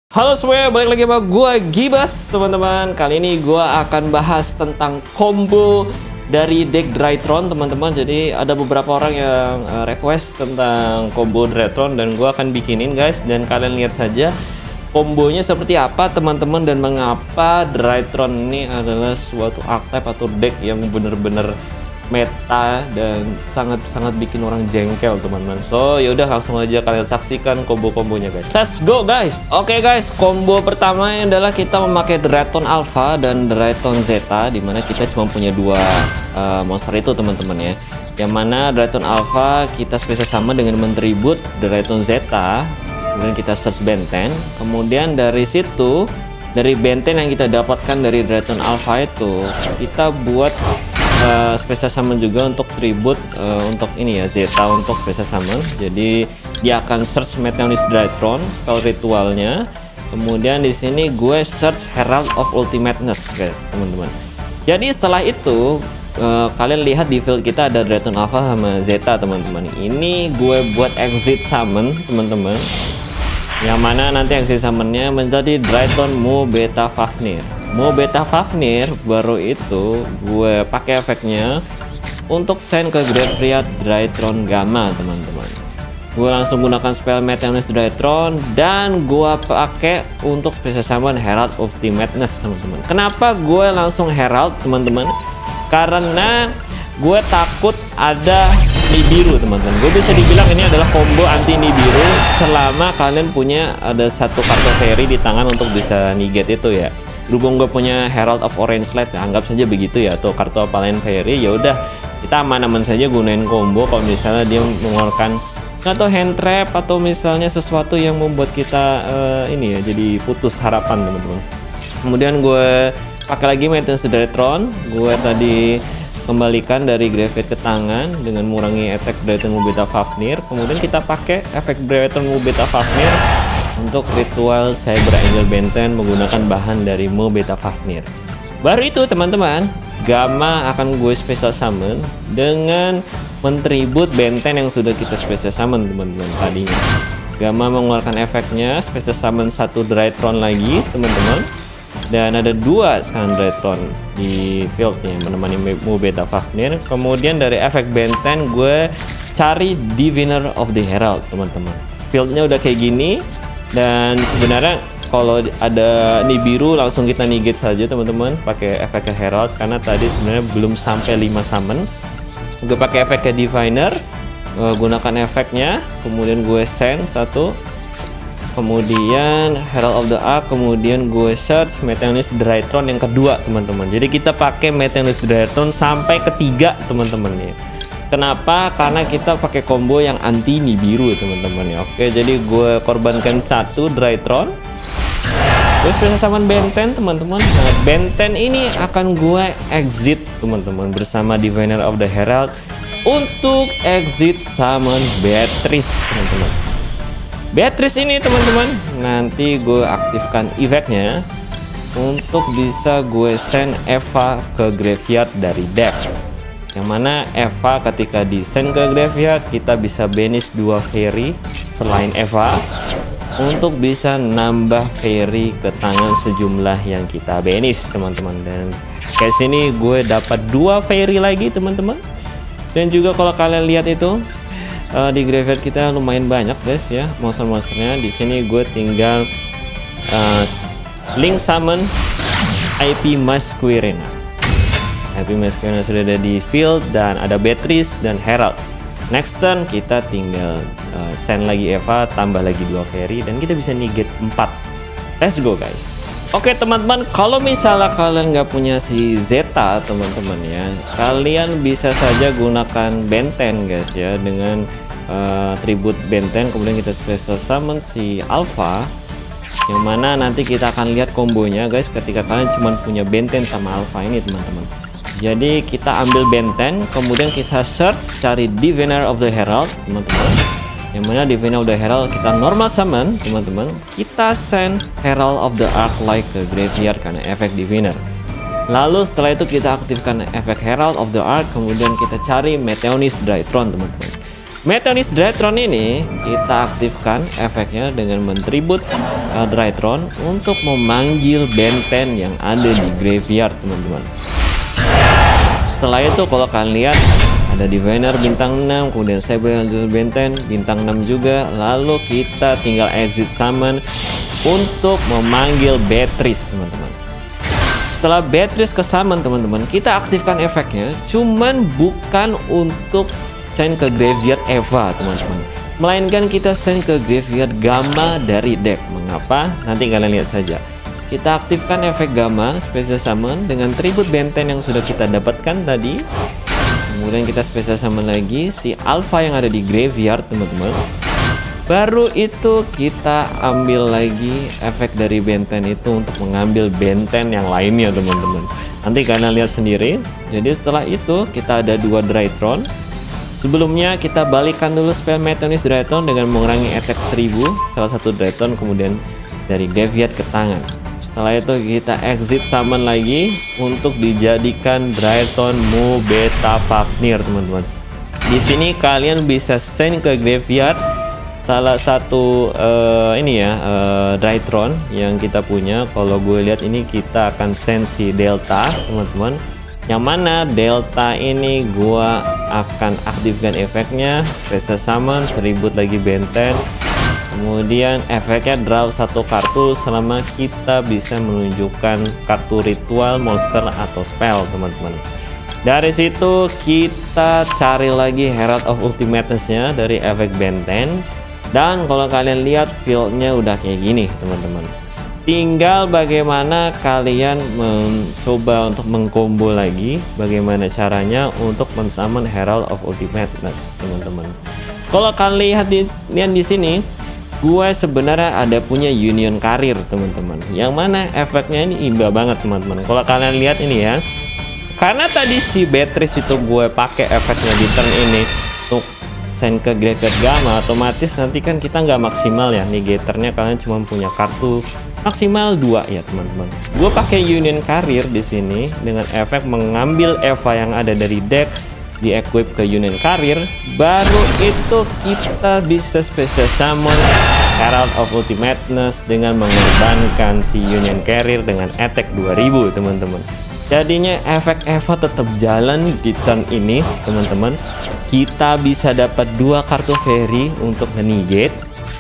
Halo semuanya, balik lagi sama gue Gibas teman-teman. Kali ini gue akan bahas tentang combo dari deck Drytron teman-teman. Jadi ada beberapa orang yang request tentang combo Drytron dan gue akan bikinin guys. Dan kalian lihat saja kombonya seperti apa teman-teman, dan mengapa Drytron ini adalah suatu archetype atau deck yang bener-bener meta dan sangat bikin orang jengkel teman-teman. So yaudah, langsung aja kalian saksikan combo-kombonya guys. Let's go guys. Oke guys, combo pertama adalah kita memakai Drytron Alpha dan Drytron Zeta, dimana kita cuma punya dua monster itu teman-teman ya. Yang mana Drytron Alpha kita spesial sama dengan mentribut Drytron Zeta, kemudian kita search Benten. Kemudian dari situ, dari Benten yang kita dapatkan dari Drytron Alpha itu, kita buat special summon juga untuk tribute untuk ini ya, Zeta untuk special summon. Jadi dia akan search Meteonis Drytron spell ritualnya. Kemudian di sini gue search Herald of Ultimateness guys teman-teman. Jadi setelah itu kalian lihat di field kita ada Drytron Alpha sama Zeta teman-teman. Ini gue buat exit summon teman-teman, yang mana nanti exit summonnya menjadi Drytron Mu Beta Fafnir. Mu Beta Fafnir baru itu gue pakai efeknya untuk send ke graveyard Drytron Gamma teman-teman. Gue langsung gunakan spell Meteonis Drytron dan gue pakai untuk special summon Herald of Ultimateness teman-teman. Kenapa gue langsung Herald teman-teman? Karena gue takut ada Nibiru teman-teman. Gue bisa dibilang ini adalah combo anti Nibiru selama kalian punya ada satu kartu fairy di tangan untuk bisa negate itu ya. Berhubung gue punya Herald of Orange Light, ya, anggap saja begitu ya, atau kartu apa lain fairy, ya udah kita aman-aman saja gunain combo. Kalau misalnya dia mengeluarkan atau hand trap atau misalnya sesuatu yang membuat kita ini ya jadi putus harapan teman-teman. Kemudian gue pakai lagi Meteonis Drytron. Gue tadi kembalikan dari graveyard ke tangan dengan mengurangi attack Drytron Mu Beta Fafnir. Kemudian kita pakai efek Drytron Mu Beta Fafnir untuk ritual Cyber Angel Benten menggunakan bahan dari Mu Beta Fafnir. Baru itu teman-teman, Gamma akan gue special summon dengan mentribut Benten yang sudah kita special summon teman-teman tadinya. Gamma mengeluarkan efeknya special summon satu Drytron lagi teman-teman. Dan ada dua sekarang Drytron di fieldnya menemani Mu Beta Fafnir. Kemudian dari efek Benten gue cari Diviner of the Herald teman-teman. Fieldnya udah kayak gini. Dan sebenarnya kalau ada Nibiru langsung kita negate saja teman-teman pakai efek Herald, karena tadi sebenarnya belum sampai 5 summon. Gue pakai efek Diviner, gunakan efeknya, kemudian gue send satu, kemudian Herald of the Ark, kemudian gue search Meteonis Drytron yang kedua teman-teman. Jadi kita pakai Meteonis Drytron sampai ketiga teman-teman ya. Kenapa? Karena kita pakai combo yang anti Nibiru teman-teman ya. Oke, jadi gue korbankan satu Drytron. Terus bisa summon Benten teman-teman. Nah, Benten ini akan gue exit teman-teman bersama Diviner of the Herald untuk exit summon Beatrice teman-teman. Beatrice ini teman-teman nanti gue aktifkan efeknya untuk bisa gue send Eva ke graveyard dari deck. Yang mana Eva ketika di send ke graveyard kita bisa banish 2 fairy selain Eva untuk bisa nambah fairy ke tangan sejumlah yang kita banish teman-teman. Dan kayak sini gue dapat 2 fairy lagi teman-teman. Dan juga kalau kalian lihat itu di graveyard kita lumayan banyak guys ya monster-monsternya. Di sini gue tinggal link summon IP Masquerena. IP Masquerena sudah ada di field dan ada Beatrice dan Herald. Next turn kita tinggal send lagi Eva, tambah lagi 2 fairy dan kita bisa negate 4. Let's go guys. Oke teman-teman, kalau misalnya kalian nggak punya si Zeta teman-teman ya, kalian bisa saja gunakan Benten guys ya, dengan tribute Benten. Kemudian kita special summon si Alpha, yang mana nanti kita akan lihat kombonya guys ketika kalian cuma punya Benten sama Alpha ini teman-teman. Jadi kita ambil Benten, kemudian kita search cari Diviner of the Herald teman-teman. Yang mana Diviner of the Herald kita normal summon teman-teman. Kita send Herald of the Ark Light ke graveyard karena efek Diviner. Lalu setelah itu kita aktifkan efek Herald of the Ark, kemudian kita cari Meteonis Drytron teman-teman. Meteonis Drytron ini kita aktifkan efeknya dengan mentribut Drytron untuk memanggil benten yang ada di graveyard, teman-teman. Setelah itu kalau kalian lihat ada Diviner bintang 6, kemudian Saber Angel benten bintang 6 juga. Lalu kita tinggal exit summon untuk memanggil Beatrice, teman-teman. Setelah Beatrice ke summon, teman-teman, kita aktifkan efeknya, cuman bukan untuk send ke graveyard Eva, teman-teman, melainkan kita send ke graveyard Gamma dari deck. Mengapa? Nanti kalian lihat saja. Kita aktifkan efek Gamma special summon dengan tribut benten yang sudah kita dapatkan tadi. Kemudian kita special summon lagi si Alpha yang ada di graveyard, teman-teman. Baru itu kita ambil lagi efek dari benten itu untuk mengambil benten yang lainnya, teman-teman. Nanti kalian lihat sendiri. Jadi setelah itu kita ada 2 Drytron. Sebelumnya kita balikan dulu spell Meteonis Drytron dengan mengurangi attack 1000 salah satu Drytron, kemudian dari graveyard ke tangan. Setelah itu kita exit summon lagi untuk dijadikan Drytron Mu Beta Fafnir, teman-teman. Di sini kalian bisa send ke graveyard salah satu Drytron yang kita punya. Kalau gue lihat ini kita akan send si Delta, teman-teman. Yang mana Delta ini gua akan aktifkan efeknya special summon, tribut lagi benten, kemudian efeknya draw 1 kartu selama kita bisa menunjukkan kartu ritual, monster atau spell, teman-teman. Dari situ kita cari lagi Herald of Ultimateness-nya dari efek benten, dan kalau kalian lihat fieldnya udah kayak gini, teman-teman. Tinggal bagaimana kalian mencoba untuk mengkombo lagi, bagaimana caranya untuk mensummon Herald of Ultimateness, teman-teman. Kalau kalian lihat di sini, gue sebenarnya ada punya Union Career, teman-teman, yang mana efeknya ini imba banget, teman-teman. Kalau kalian lihat ini ya, karena tadi si Beatrice itu gue pakai efeknya di turn ini untuk send ke graveyard Gamma, otomatis nanti kan kita nggak maksimal ya, negatornya kalian cuma punya kartu maksimal 2 ya, teman-teman. Gue pakai Union Career di sini dengan efek mengambil Eva yang ada dari deck, di equip ke Union Career, baru itu kita bisa special summon Herald of Ultimateness dengan mengorbankan si Union Career dengan attack 2000, teman-teman. Jadinya efek Eva tetap jalan di turn ini, teman-teman. Kita bisa dapat 2 kartu fairy untuk negate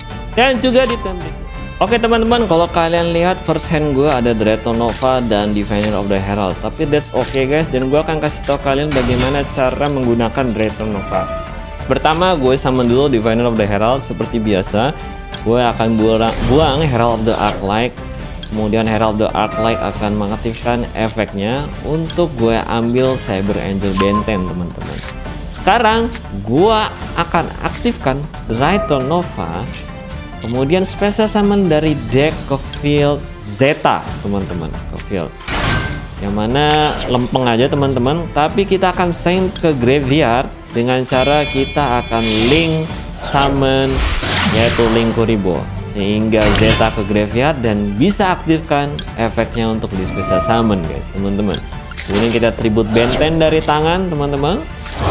dan juga di turn berikutnya. Oke, teman-teman, kalau kalian lihat first hand gue ada Drytron Nova dan Diviner of the Herald, tapi that's okay guys, dan gue akan kasih tahu kalian bagaimana cara menggunakan Drytron Nova. Pertama, gue summon dulu Diviner of the Herald seperti biasa. Gue akan buang Herald of the Arclight. Kemudian Herald of the Arclight akan mengaktifkan efeknya untuk gue ambil Saber Angel benten, teman-teman. Sekarang gue akan aktifkan Drytron Nova, kemudian special summon dari deck ke field Zeta, teman-teman, ke field yang mana lempeng aja, teman-teman, tapi kita akan send ke graveyard dengan cara kita akan link summon, yaitu Link Kuriboh, sehingga Zeta ke graveyard dan bisa aktifkan efeknya untuk di special summon, guys, teman-teman. Kemudian kita tribute benten dari tangan, teman-teman,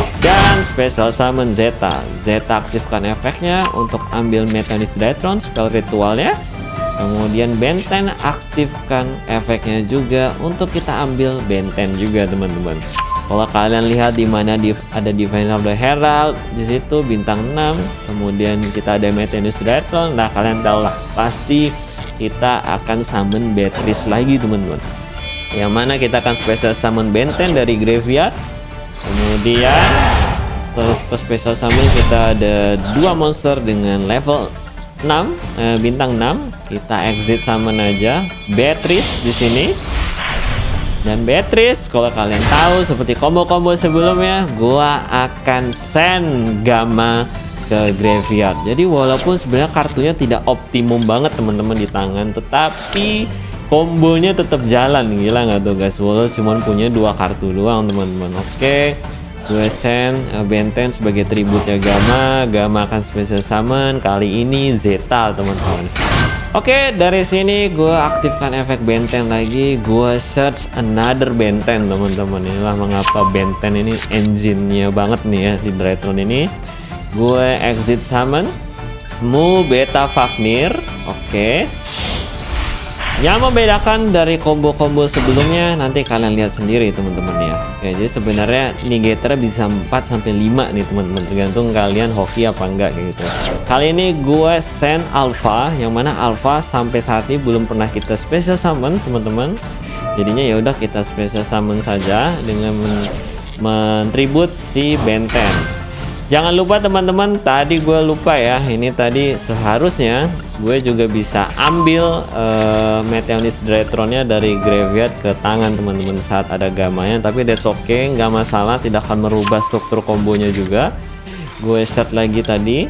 dan special summon Zeta. Zeta aktifkan efeknya untuk ambil Meteonis Drytron spell ritualnya. Kemudian benten aktifkan efeknya juga untuk kita ambil benten juga, teman-teman. Kalau kalian lihat di mana ada Diviner of the Herald, di situ bintang 6, kemudian kita ada Meteonis Drytron. Nah, kalian tahu lah, pasti kita akan summon Beatrice lagi, teman-teman. Yang mana kita akan special summon benten dari graveyard. Kemudian setelah special summon kita ada 2 monster dengan level 6, bintang 6. Kita exit summon aja Beatrice di sini. Dan Beatrice, kalau kalian tahu seperti combo-combo sebelumnya, gua akan send Gamma ke graveyard. Jadi walaupun sebenarnya kartunya tidak optimum banget, teman-teman, di tangan, tetapi kombonya tetap jalan. Gila nggak tuh guys, walau cuman punya 2 kartu doang, teman-teman. Oke, gue send benten sebagai tributnya Gamma. Gamma akan special summon kali ini Zeta, teman-teman. Oke, dari sini gue aktifkan efek benten lagi. Gue search another benten, teman-teman. Inilah mengapa benten ini engine-nya banget nih ya di Drytron ini. gue exit summon Mu Beta Fafnir. Oke. Yang membedakan dari combo-combo sebelumnya nanti kalian lihat sendiri teman-teman ya. Oke, jadi sebenarnya negator bisa 4 sampai 5 nih teman-teman, tergantung kalian hoki apa enggak gitu. Kali ini gue send Alpha, yang mana Alpha sampai saat ini belum pernah kita special summon teman-teman. Jadinya ya udah kita special summon saja dengan mentribut si Benten. Jangan lupa teman-teman, tadi gue lupa ya, ini tadi seharusnya gue juga bisa ambil Meteonis Drytron-nya dari graveyard ke tangan teman-teman saat ada gamanya, tapi that's okay, nggak masalah, tidak akan merubah struktur kombonya juga. Gue set lagi tadi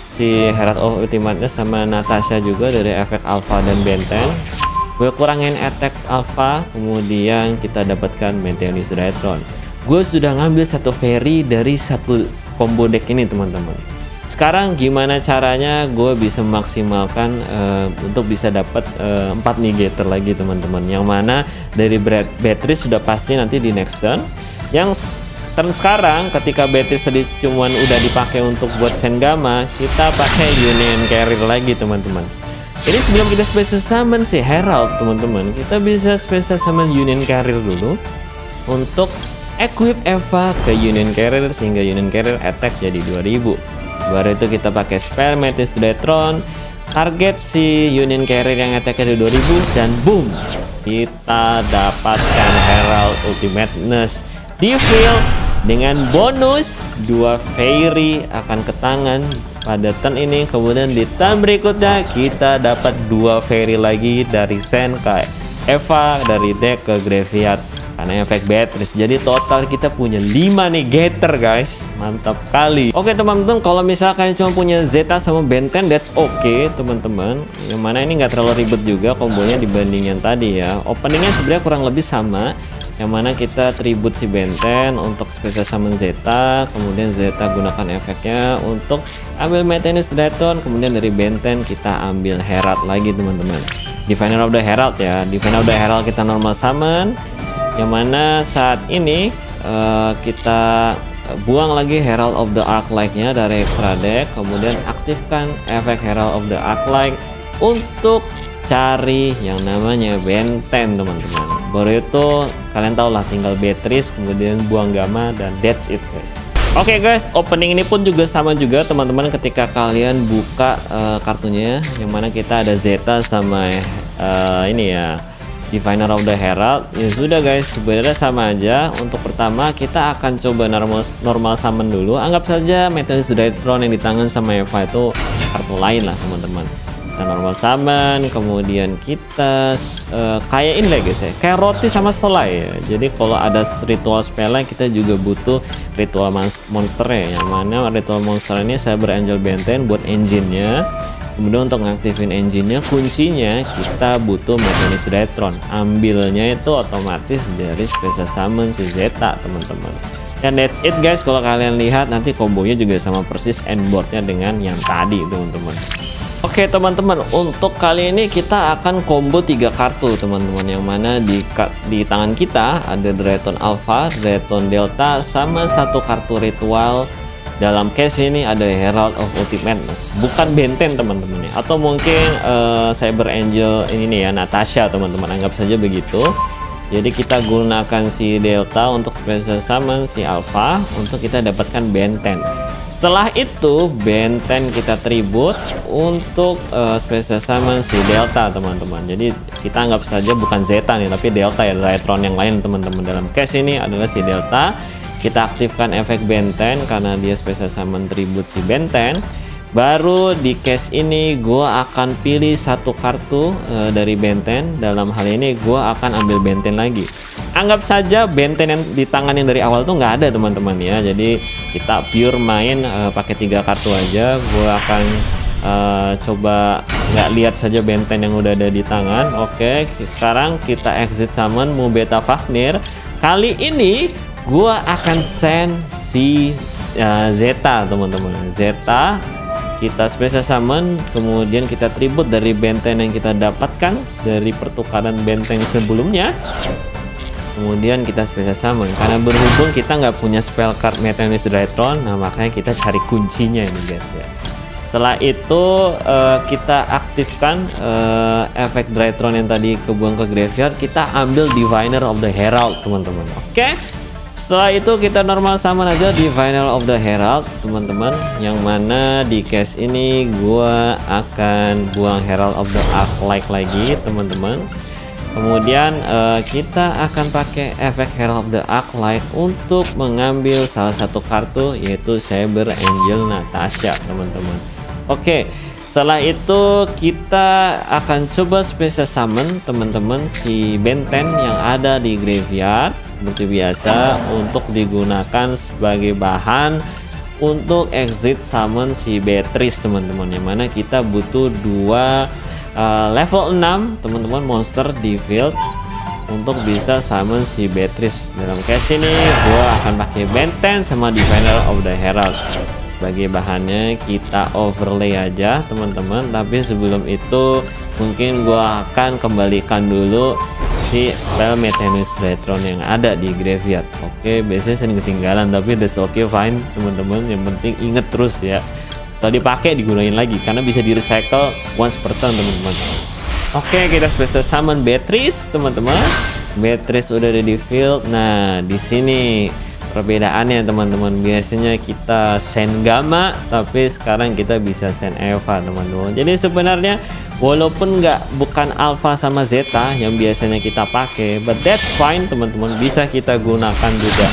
si Herald of Ultimate-nya sama Natasha juga dari efek Alpha dan Benten. Gue kurangin attack Alpha, kemudian kita dapatkan Meteonis Drytron. Gue sudah ngambil satu fairy dari satu combo deck ini teman-teman. Sekarang gimana caranya gue bisa memaksimalkan untuk bisa dapat 4 negator lagi teman-teman, yang mana dari Beatrice sudah pasti nanti di next turn. Yang turn sekarang ketika Beatrice tadi cuman udah dipakai untuk buat Sengama, kita pakai Union Carrier lagi teman-teman. Ini sebelum kita special summon si Herald teman-teman, kita bisa special summon Union Carrier dulu untuk equip Eva ke Union Carrier sehingga Union Carrier attack jadi 2000. Baru itu kita pakai spell Meteonis Drytron, target si Union Carrier yang attack-nya 2000, dan boom, kita dapatkan Herald Ultimateness di field dengan bonus 2 fairy akan ke tangan pada turn ini. Kemudian di turn berikutnya kita dapat 2 fairy lagi dari send ke Eva dari deck ke graveyard karena efek Beatrice. Jadi total kita punya 5 negator guys, mantap kali. Oke teman-teman, kalau misalkan cuma punya Zeta sama Benten, that's okay teman-teman, yang mana ini nggak terlalu ribet juga kombonya dibanding yang tadi ya. Openingnya sebenarnya kurang lebih sama, yang mana kita tribute si Benten untuk special summon Zeta, kemudian Zeta gunakan efeknya untuk ambil Meteonis Drytron, kemudian dari Benten kita ambil Herald lagi teman-teman. Diviner of the Herald ya, Diviner of the Herald kita normal summon, yang mana saat ini kita buang lagi Herald of the Arclight-nya dari extra deck, kemudian aktifkan efek Herald of the Arclight untuk cari yang namanya Benten teman-teman. Baru itu kalian tau lah, tinggal Beatrice kemudian buang Gamma dan that's it guys. Oke guys, opening ini pun juga sama juga teman-teman, ketika kalian buka kartunya, yang mana kita ada Zeta sama ini ya, Diviner of the Herald. Ya sudah guys, sebenarnya sama aja. Untuk pertama kita akan coba normal summon dulu. Anggap saja Meteonis Drytron yang di tangan sama Eva itu kartu lain lah teman-teman. Kita normal summon, kemudian kita kayak ini lah guys ya, kayak roti sama selai ya. Jadi kalau ada ritual spell kita juga butuh ritual monsternya, yang mana ritual monster ini saya Angel Benten buat engine-nya. Kemudian untuk ngaktifin engine-nya, kuncinya kita butuh Meteonis Drytron. Ambilnya itu otomatis dari special summon si Zeta teman-teman. Dan that's it guys, kalau kalian lihat nanti kombonya juga sama persis endboardnya dengan yang tadi teman-teman. Oke teman-teman, untuk kali ini kita akan combo 3 kartu teman-teman, yang mana di tangan kita ada Drytron Alpha, Drytron Delta, sama satu kartu ritual. Dalam case ini ada Herald of Ultimate, bukan Benten teman-teman ya, atau mungkin Cyber Angel ini nih ya, Natasha teman-teman, anggap saja begitu. Jadi kita gunakan si Delta untuk special summon si Alpha untuk kita dapatkan Benten. Setelah itu Benten kita tribute untuk special summon si Delta teman-teman. Jadi kita anggap saja bukan Zeta nih, tapi Delta ya, Drytron yang lain teman-teman. Dalam case ini adalah si Delta. Kita aktifkan efek Benten karena dia special summon tribute si Benten. Baru di case ini gue akan pilih satu kartu dari Benten. Dalam hal ini gue akan ambil Benten lagi. Anggap saja Benten yang di tangan yang dari awal tuh nggak ada teman-teman ya. Jadi kita pure main pakai 3 kartu aja. Gue akan coba nggak lihat saja Benten yang udah ada di tangan. Oke, sekarang kita exit summon Mu Beta Fafnir. Kali ini gua akan send si Zeta teman-teman. Zeta kita special summon, kemudian kita tribute dari Benten yang kita dapatkan dari pertukaran Benten sebelumnya. kemudian kita spesial summon. Karena berhubung kita nggak punya spell card Meteorus Drytron, nah makanya kita cari kuncinya ini guys ya. Setelah itu kita aktifkan efek Drytron yang tadi kebuang ke graveyard, kita ambil Diviner of the Herald teman-teman. Oke. Setelah itu kita normal summon aja Diviner of the Herald teman-teman, yang mana di case ini gua akan buang Herald of the Arclight lagi teman-teman. Kemudian kita akan pakai efek Herald of the Arclight untuk mengambil salah satu kartu, yaitu Saber Angel Natasha teman-teman. Oke, setelah itu kita akan coba special summon teman-teman si Benten yang ada di graveyard seperti biasa, untuk digunakan sebagai bahan untuk exit summon si Beatrice teman-teman, yang mana kita butuh 2 level 6 teman-teman monster di field untuk bisa summon si Beatrice. Dalam case ini gua akan pakai Benten sama Diviner of the Herald sebagai bahannya. Kita overlay aja teman-teman, tapi sebelum itu mungkin gua akan kembalikan dulu si spell Meteorus Drytron yang ada di graveyard. Oke, biasanya sering ketinggalan, tapi that's okay, fine teman-teman. Yang penting inget terus ya, kalau dipakai digunain lagi karena bisa di recycle once per turn teman-teman. Oke, kita special summon Beatrice teman-teman. Beatrice udah ada di field. Nah, di sini perbedaannya teman-teman, biasanya kita send Gamma, tapi sekarang kita bisa send Eva teman-teman. Jadi sebenarnya walaupun bukan Alpha sama Zeta yang biasanya kita pakai, but that's fine teman-teman, bisa kita gunakan juga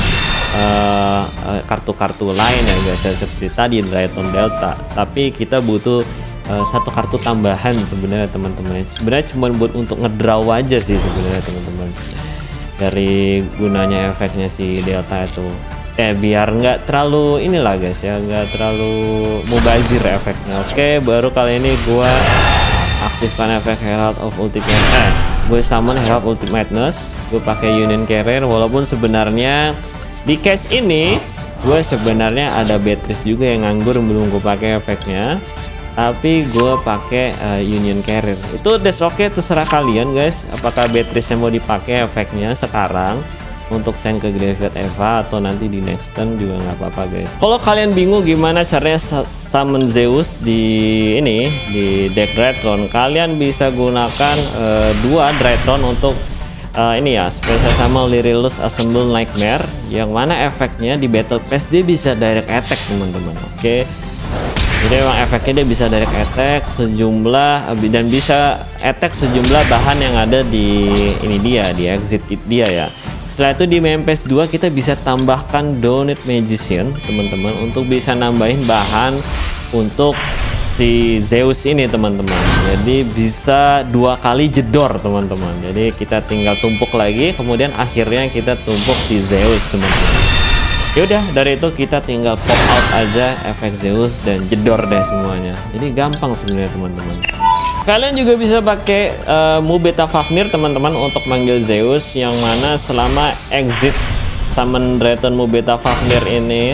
kartu-kartu lain yang biasa seperti tadi Drytron Delta, tapi kita butuh satu kartu tambahan sebenarnya teman-teman. Sebenarnya cuma buat untuk ngedraw aja sih sebenarnya teman-teman, dari gunanya efeknya si Delta itu biar nggak terlalu inilah guys ya, nggak terlalu mubazir efeknya. Oke, baru kali ini gua aktifkan efek Herald of Ultimate, gue summon Herald Ultimateness, gue pakai Union Carrier. Walaupun sebenarnya di case ini gue sebenarnya ada Beatrice juga yang nganggur, belum gue pakai efeknya, tapi gue pakai Union Carrier. Itu that's okay, terserah kalian guys, apakah Beatrice yang mau dipakai efeknya sekarang untuk send ke graveyard Eva atau nanti di next turn juga nggak apa-apa guys. Kalau kalian bingung gimana caranya summon Zeus di deck Drytron, kalian bisa gunakan 2 Drytron untuk ini ya, spesial sama Lyrillus Assemble Nightmare, yang mana efeknya di Battle Pass dia bisa direct attack teman-teman. Oke, jadi emang efeknya dia bisa direct attack sejumlah dan bisa attack sejumlah bahan yang ada di di exit dia ya. Setelah itu di main phase 2 kita bisa tambahkan Donut Magician teman-teman, untuk bisa nambahin bahan untuk si Zeus ini teman-teman. Jadi bisa 2 kali jedor teman-teman. Jadi kita tinggal tumpuk lagi, kemudian akhirnya kita tumpuk si Zeus teman-teman. Yaudah, dari itu kita tinggal pop out aja efek Zeus dan jedor deh semuanya. Jadi gampang sebenarnya teman-teman. Kalian juga bisa pakai Mubeta Fafnir teman-teman untuk manggil Zeus, yang mana selama exit summon Drytron Mubeta Fafnir ini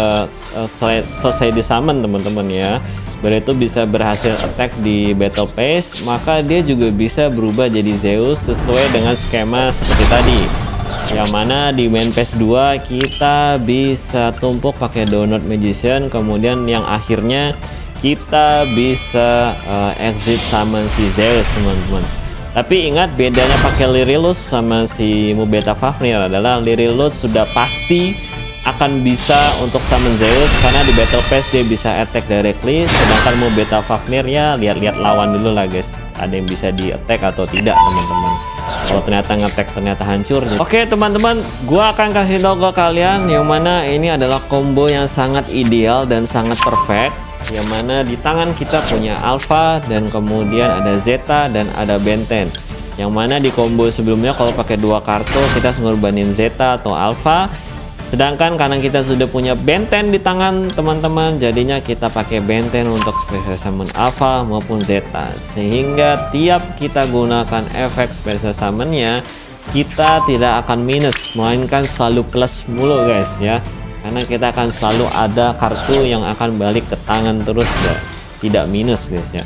selesai di summon teman-teman ya, baru itu bisa berhasil attack di battle phase, maka dia juga bisa berubah jadi Zeus sesuai dengan skema seperti tadi, yang mana di main phase 2 kita bisa tumpuk pakai Donut Magician, kemudian yang akhirnya kita bisa exit summon si Zeus teman-teman. Tapi ingat, bedanya pakai Lyrillus sama si Mubeta Fafnir adalah Lyrillus sudah pasti akan bisa untuk summon Zeus karena di battle pass dia bisa attack directly, sedangkan Mubeta Fafnir ya lihat-lihat lawan dulu lah guys, ada yang bisa di attack atau tidak teman-teman. Kalau ternyata nge-attack ternyata hancur. Oke teman-teman, gua akan kasih tahu ke kalian yang mana ini adalah combo yang sangat ideal dan sangat perfect, yang mana di tangan kita punya Alpha dan kemudian ada Zeta dan ada Benten, yang mana di combo sebelumnya kalau pakai 2 kartu kita ngorbanin Zeta atau Alpha, sedangkan karena kita sudah punya Benten di tangan teman-teman, jadinya kita pakai Benten untuk special summon Alpha maupun Zeta, sehingga tiap kita gunakan efek special summonnya kita tidak akan minus, melainkan selalu plus mulu guys ya, karena kita akan selalu ada kartu yang akan balik ke tangan terus ya, tidak minus guys ya.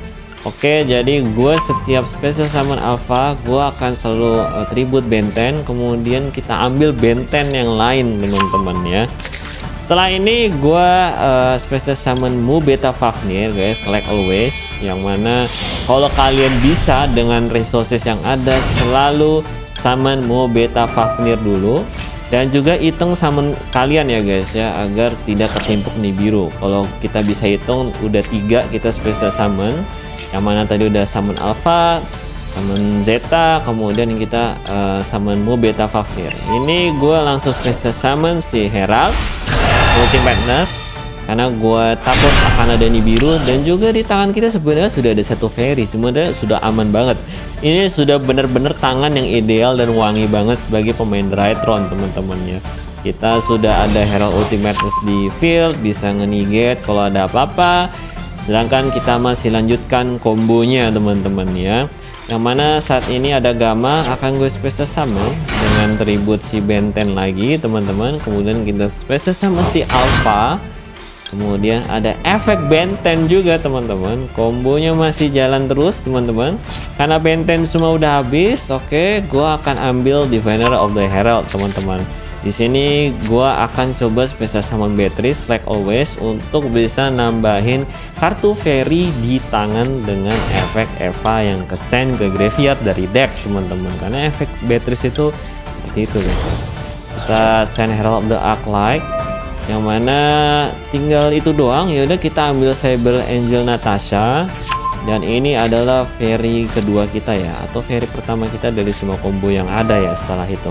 Oke, jadi gue setiap special summon alpha gue akan selalu tribute benten, kemudian kita ambil benten yang lain teman-teman ya. Setelah ini gue special summon Mu Beta Fafnir guys, like always, yang mana kalau kalian bisa dengan resources yang ada selalu summon Mu Beta Fafnir dulu. Dan juga hitung summon kalian ya guys ya, agar tidak ketimpuk Nibiru. Kalau kita bisa hitung udah 3 kita special summon, yang mana tadi udah summon Alpha, summon Zeta, kemudian kita summon Mu Beta Fafnir. Ini gue langsung special summon si Herald Ultimate Nest, karena gue takut akan ada Nibiru. Dan juga di tangan kita sebenarnya sudah ada satu fairy, sebenarnya sudah aman banget. Ini sudah benar-benar tangan yang ideal dan wangi banget sebagai pemain Drytron teman-teman ya. Kita sudah ada Herald Ultimate di field, bisa nge-negate kalau ada apa-apa. Sedangkan kita masih lanjutkan kombonya teman-teman ya. Yang mana saat ini ada Gamma akan gue special summon dengan tribute si Benten lagi teman-teman. Kemudian kita special summon si Alpha. Kemudian ada efek Benten juga teman-teman. Kombonya masih jalan terus teman-teman. Karena Benten semua udah habis, oke, gua akan ambil Diviner of the Herald teman-teman. Di sini gua akan coba special summon Beatrice like always untuk bisa nambahin kartu fairy di tangan dengan efek Eva yang kesend ke graveyard dari deck teman-teman. Karena efek Beatrice itu seperti itu guys. Kita send Herald of the Arclight, yang mana tinggal itu doang. Ya udah, kita ambil Cyber Angel Natasha, dan ini adalah fairy kedua kita ya, atau fairy pertama kita dari semua combo yang ada ya setelah itu.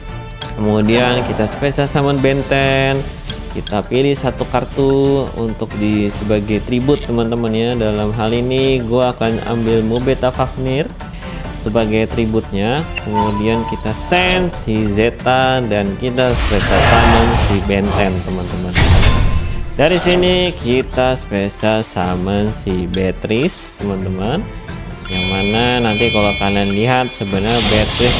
Kemudian kita special summon Benten, kita pilih satu kartu untuk sebagai tribute teman-teman ya. Dalam hal ini gua akan ambil Mu Beta Fafnir sebagai tributnya. Kemudian kita send si Zeta dan kita special summon si Benten teman-teman. Dari sini kita special summon si Beatrice teman-teman, yang mana nanti kalau kalian lihat sebenarnya Beatrice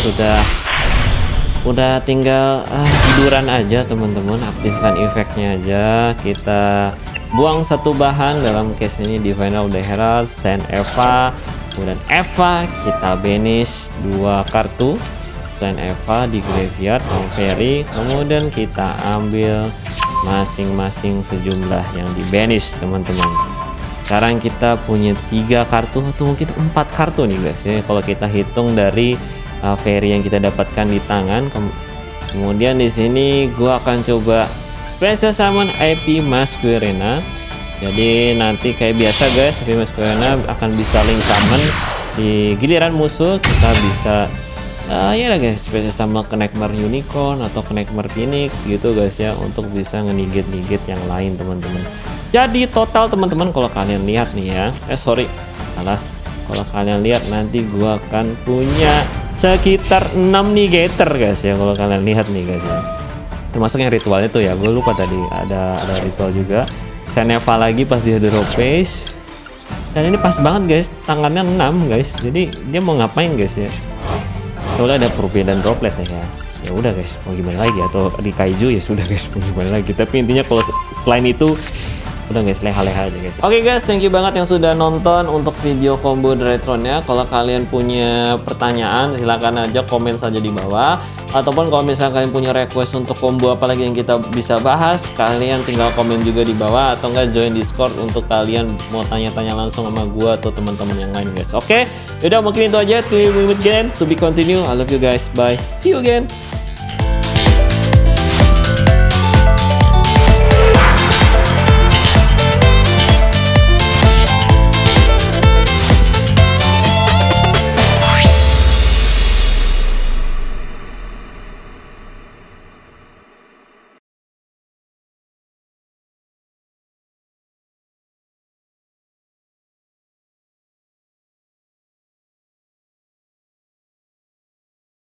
udah tinggal tiduran aja teman-teman. Aktifkan efeknya aja. Kita buang satu bahan, dalam case ini Diviner of the Herald, send Eva. Kemudian Eva kita banish 2 kartu, selain Eva di graveyard sama fairy. Kemudian kita ambil masing-masing sejumlah yang di banish teman-teman. Sekarang kita punya 3 kartu atau mungkin 4 kartu nih guys ya, kalau kita hitung dari fairy yang kita dapatkan di tangan. Kemudian di sini gua akan coba special summon IP Masquerena. Jadi nanti kayak biasa guys, IP Masquerena akan bisa link summon di giliran musuh. Kita bisa ya lah guys, special summon ke Nightmare Unicorn atau ke Nightmare Phoenix gitu guys ya, untuk bisa nge-negate yang lain teman-teman. Jadi total teman-teman kalau kalian lihat nih ya, kalau kalian lihat nanti gua akan punya sekitar 6 negator guys ya, kalau kalian lihat nih guys ya. Termasuk yang ritual itu ya, gue lupa tadi ada ritual juga. Seneva lagi pas di hero phase, dan ini pas banget guys, tangannya 6 guys, jadi dia mau ngapain guys ya. Soalnya ada perbedaan droplet ya, ya udah guys, mau gimana lagi, atau di kaiju ya sudah guys, mau gimana lagi. Tapi intinya kalau selain itu udah guys, leha-leha aja guys. Oke guys, thank you banget yang sudah nonton untuk video combo Drytron-nya. Kalau kalian punya pertanyaan silahkan aja komen saja di bawah, ataupun kalau misalnya kalian punya request untuk combo apalagi yang kita bisa bahas, kalian tinggal komen juga di bawah, atau enggak join Discord untuk kalian mau tanya-tanya langsung sama gua atau teman-teman yang lain guys. Oke, yaudah mungkin itu aja, to be again, to be continue. I love you guys, bye, see you again.